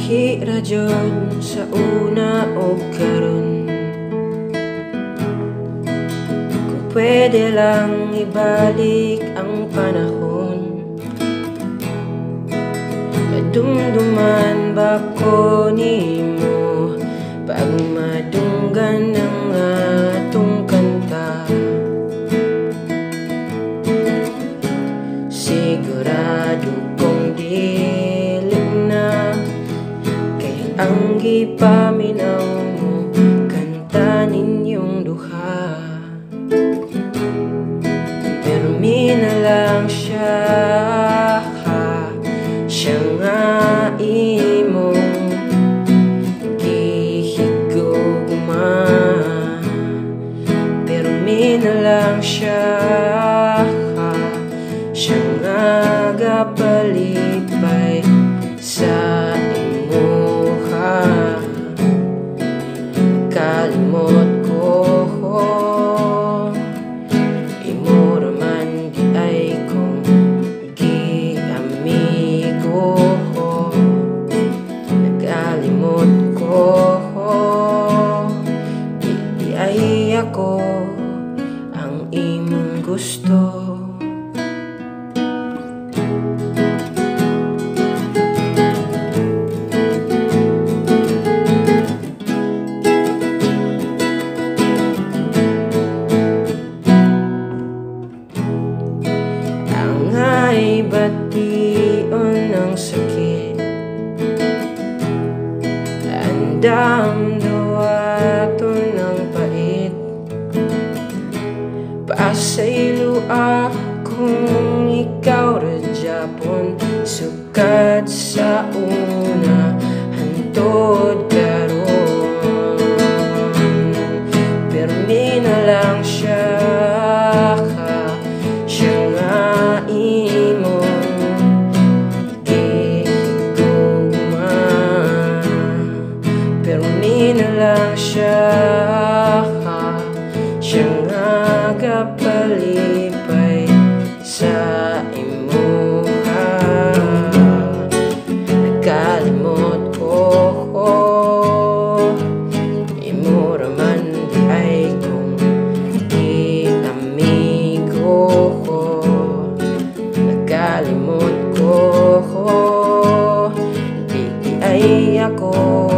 Hira jud sa una o karon. Kung pwede lang ibalik ang panahon, madumduman ba ko nimo pag madunggan ang atong kanta? Sigurado kong dili na kay ang gipaminaw mo kanta ninyong duha. Pero mina lang siya, siya nga imong gihigugma. Pero mina lang siya, siya nga gapalipay sa imuha. Kalimot ko, imo raman di ay kong giamigo. Nakalimot ko, di ay ako ang imong gusto. Ay bation ng sakit, andam dawato ng pait. Pasaylo akong ikaw radyapon, sukat sa una hantod karon. Pero mina lang siya, siya nga imong gihigugma. Pero mina lang siya, siya nga gapalipay sa imuha. Nakalimot ko, imo raman di ay kong giamigo. Nakalimot ko, di ay ako